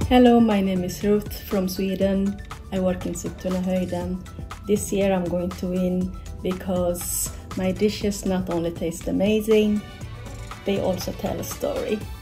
Hello, my name is Ruth from Sweden. I work in Sigtunahojden. This year I'm going to win because my dishes not only taste amazing, they also tell a story.